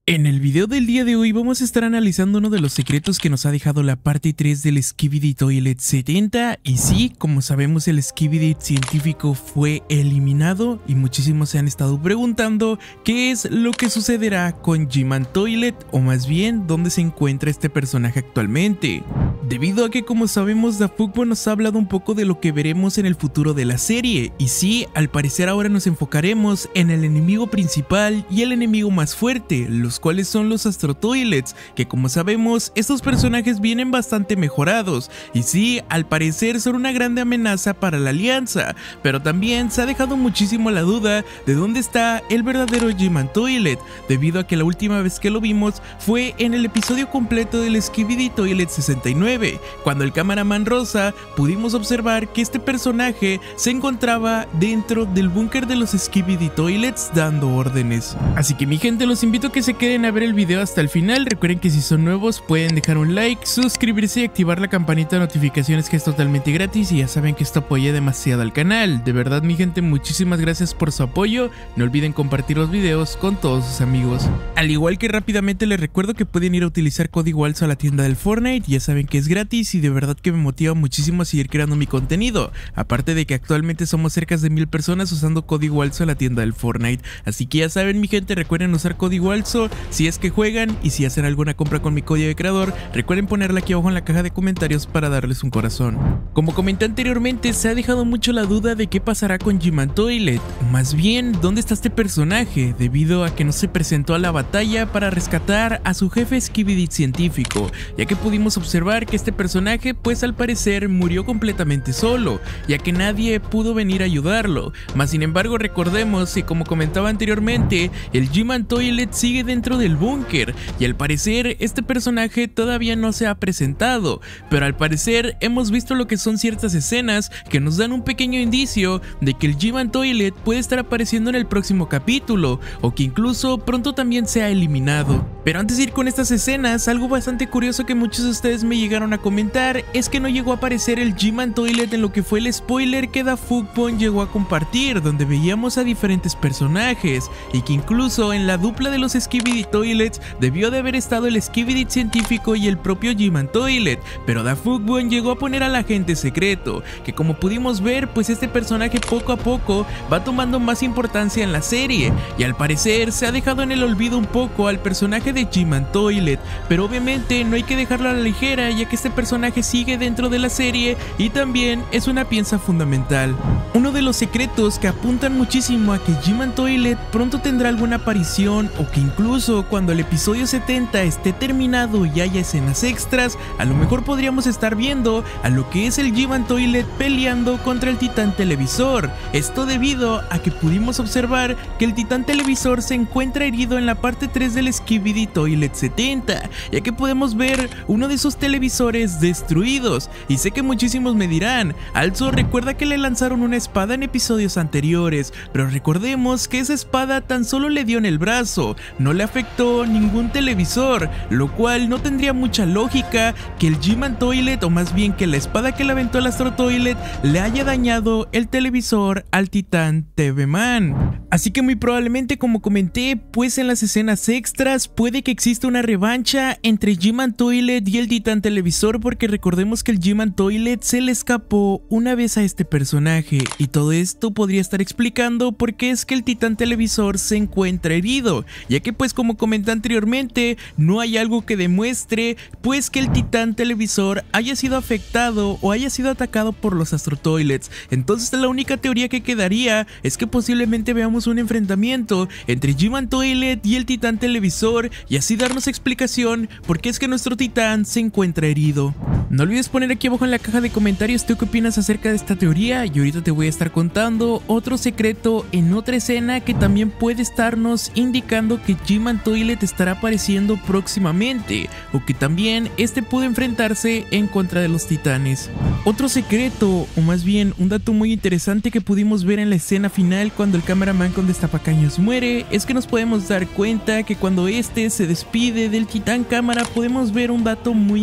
En el video del día de hoy vamos a estar analizando uno de los secretos que nos ha dejado la parte 3 del Skibidi Toilet 70 y sí, como sabemos el Skibidi científico fue eliminado y muchísimos se han estado preguntando qué es lo que sucederá con G-Man Toilet o más bien dónde se encuentra este personaje actualmente. Debido a que como sabemos DaFuqBo nos ha hablado un poco de lo que veremos en el futuro de la serie y sí, al parecer ahora nos enfocaremos en el enemigo principal y el enemigo más fuerte, los cuales son los Astro Toilets, que como sabemos estos personajes vienen bastante mejorados y sí, al parecer son una grande amenaza para la alianza, pero también se ha dejado muchísimo la duda de dónde está el verdadero G-Man Toilet, debido a que la última vez que lo vimos fue en el episodio completo del Skibidi Toilet 69, cuando el cameraman rosa pudimos observar que este personaje se encontraba dentro del búnker de los Skibidi Toilets dando órdenes. Así que mi gente, los invito a que se queden a ver el video hasta el final. Recuerden que si son nuevos pueden dejar un like, suscribirse y activar la campanita de notificaciones, que es totalmente gratis y ya saben que esto apoya demasiado al canal. De verdad mi gente, muchísimas gracias por su apoyo. No olviden compartir los videos con todos sus amigos. Al igual que rápidamente les recuerdo que pueden ir a utilizar código ALSO a la tienda del Fortnite, ya saben que es gratis y de verdad que me motiva muchísimo a seguir creando mi contenido. Aparte de que actualmente somos cerca de 1000 personas usando código ALSO a la tienda del Fortnite. Así que ya saben mi gente, recuerden usar código ALSO si es que juegan y si hacen alguna compra con mi código de creador, recuerden ponerla aquí abajo en la caja de comentarios para darles un corazón. Como comenté anteriormente, se ha dejado mucho la duda de qué pasará con G-Man Toilet, o más bien, dónde está este personaje, debido a que no se presentó a la batalla para rescatar a su jefe Skibidi científico, ya que pudimos observar que este personaje pues al parecer murió completamente solo, ya que nadie pudo venir a ayudarlo, mas sin embargo recordemos que como comentaba anteriormente, el G-Man Toilet sigue dentro del búnker y al parecer este personaje todavía no se ha presentado, pero al parecer hemos visto lo que son ciertas escenas que nos dan un pequeño indicio de que el G-Man Toilet puede estar apareciendo en el próximo capítulo o que incluso pronto también sea eliminado. Pero antes de ir con estas escenas, algo bastante curioso que muchos de ustedes me llegaron a comentar es que no llegó a aparecer el G-Man Toilet en lo que fue el spoiler que DaFuqBo llegó a compartir, donde veíamos a diferentes personajes y que incluso en la dupla de los Skibidi Toilets debió de haber estado el Skibidi científico y el propio G-Man Toilet, pero DaFuqBo llegó a poner al agente secreto, que como pudimos ver pues este personaje poco a poco va tomando más importancia en la serie y al parecer se ha dejado en el olvido un poco al personaje de G-Man Toilet, pero obviamente no hay que dejarlo a la ligera, ya que este personaje sigue dentro de la serie y también es una pieza fundamental. Uno de los secretos que apuntan muchísimo a que G-Man Toilet pronto tendrá alguna aparición o que incluso cuando el episodio 70 esté terminado y haya escenas extras, a lo mejor podríamos estar viendo a lo que es el G-Man Toilet peleando contra el Titán Televisor. Esto debido a que pudimos observar que el Titán Televisor se encuentra herido en la parte 3 del Skibidi Toilet 70, ya que podemos ver uno de esos televisores destruidos. Y sé que muchísimos me dirán, Also recuerda que le lanzaron una espada en episodios anteriores, pero recordemos que esa espada tan solo le dio en el brazo, no le afectó ningún televisor, lo cual no tendría mucha lógica que el G-Man Toilet, o más bien que la espada que le aventó el Astro Toilet, le haya dañado el televisor al Titán TV-Man. Así que muy probablemente, como comenté, pues en las escenas extras puede que exista una revancha entre G-Man Toilet y el Titán Televisor, porque recordemos que el G-Man Toilet se le escapó una vez a este personaje y todo esto podría estar explicando por qué es que el Titán Televisor se encuentra herido, ya que pues como comenté anteriormente, no hay algo que demuestre pues que el Titán Televisor haya sido afectado o haya sido atacado por los Astro Toilets. Entonces la única teoría que quedaría es que posiblemente veamos un enfrentamiento entre G-Man Toilet y el Titán Televisor y así darnos explicación por qué es que nuestro Titán se encuentra herido. No olvides poner aquí abajo en la caja de comentarios tú qué opinas acerca de esta teoría y ahorita te voy a estar contando otro secreto en otra escena que también puede estarnos indicando que G-Man Toilet estará apareciendo próximamente o que también este puede enfrentarse en contra de los titanes. Otro secreto, o más bien un dato muy interesante que pudimos ver en la escena final cuando el cameraman con destapacaños muere, es que nos podemos dar cuenta que cuando este se despide del Titán Cámara podemos ver un dato muy interesante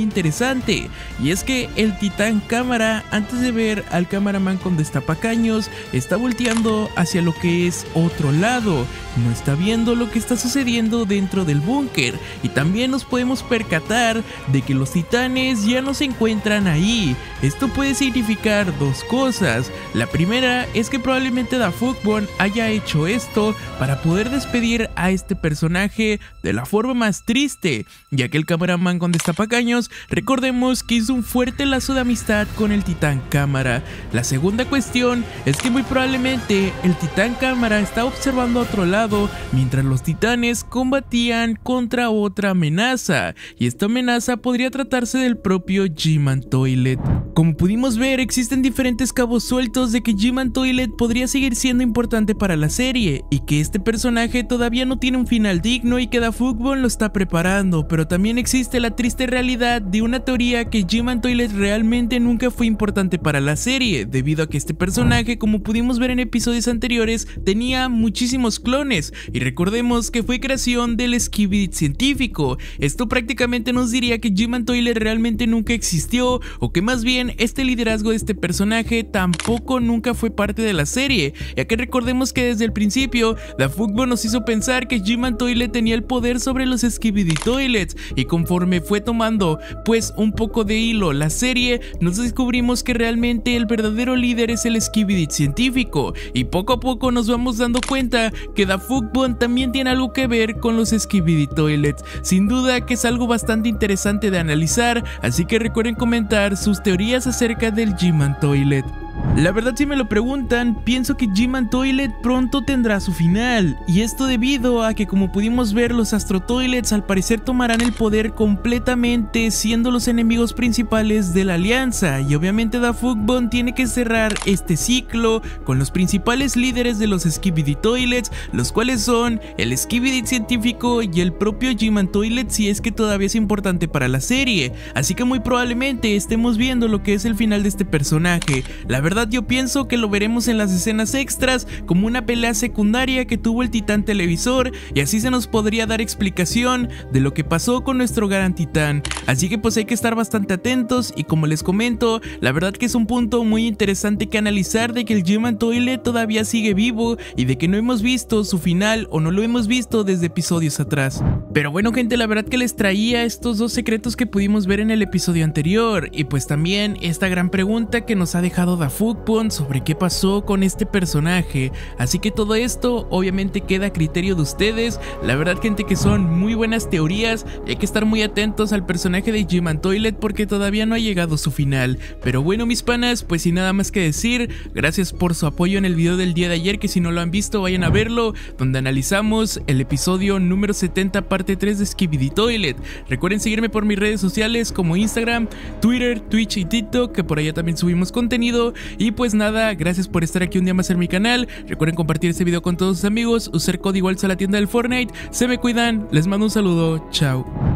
interesante, y es que el titán cámara, antes de ver al cameraman con destapacaños, está volteando hacia lo que es otro lado, no está viendo lo que está sucediendo dentro del búnker, y también nos podemos percatar de que los titanes ya no se encuentran ahí. Esto puede significar dos cosas. La primera es que probablemente DaFugbon haya hecho esto para poder despedir a este personaje de la forma más triste, ya que el cameraman con destapacaños, recordemos que hizo un fuerte lazo de amistad con el titán cámara. La segunda cuestión es que muy probablemente el titán cámara está observando a otro lado mientras los titanes combatían contra otra amenaza, y esta amenaza podría tratarse del propio G-Man Toilet. Como pudimos ver, existen diferentes cabos sueltos de que G-Man Toilet podría seguir siendo importante para la serie, y que este personaje todavía no tiene un final digno y que DaFugbon lo está preparando, pero también existe la triste realidad de una teoría que G-Man Toilet realmente nunca fue importante para la serie, debido a que este personaje, como pudimos ver en episodios anteriores, tenía muchísimos clones, y recordemos que fue creación del Skibidi científico. Esto prácticamente nos diría que G-Man Toilet realmente nunca existió, o que más bien este liderazgo de este personaje tampoco nunca fue parte de la serie, ya que recordemos que desde el principio DaFugbon nos hizo pensar que G-Man Toilet tenía el poder sobre los Skibidi Toilets, y conforme fue tomando pues un poco de hilo la serie, nos descubrimos que realmente el verdadero líder es el Skibidi científico, y poco a poco nos vamos dando cuenta que DaFugbon también tiene algo que ver con los Skibidi Toilets. Sin duda que es algo bastante interesante de analizar, así que recuerden comentar sus teorías acerca del G-Man Toilet. La verdad, si me lo preguntan, pienso que G-Man Toilet pronto tendrá su final, y esto debido a que, como pudimos ver, los Astro Toilets al parecer tomarán el poder completamente, siendo los enemigos principales de la alianza, y obviamente DaFugbon tiene que cerrar este ciclo con los principales líderes de los Skibidi Toilets, los cuales son el Skibidi científico y el propio G-Man Toilet, si es que todavía es importante para la serie, así que muy probablemente estemos viendo lo que es el final de este personaje. La verdad, yo pienso que lo veremos en las escenas extras como una pelea secundaria que tuvo el titán televisor, y así se nos podría dar explicación de lo que pasó con nuestro gran titán. Así que pues hay que estar bastante atentos, y como les comento, la verdad que es un punto muy interesante que analizar, de que el G-Man Toilet todavía sigue vivo y de que no hemos visto su final, o no lo hemos visto desde episodios atrás. Pero bueno, gente, la verdad que les traía estos dos secretos que pudimos ver en el episodio anterior, y pues también esta gran pregunta que nos ha dejado DaFugbon sobre qué pasó con este personaje. Así que todo esto obviamente queda a criterio de ustedes. La verdad, gente, que son muy buenas teorías, y hay que estar muy atentos al personaje de G-Man Toilet porque todavía no ha llegado su final. Pero bueno, mis panas, pues sin nada más que decir, gracias por su apoyo en el video del día de ayer, que si no lo han visto vayan a verlo, donde analizamos el episodio número 70 parte 3 de Skibidi Toilet. Recuerden seguirme por mis redes sociales como Instagram, Twitter, Twitch y TikTok, que por allá también subimos contenido. Y pues nada, gracias por estar aquí un día más en mi canal. Recuerden compartir este video con todos sus amigos, usar código ALSA a la tienda del Fortnite. Se me cuidan, les mando un saludo, chao.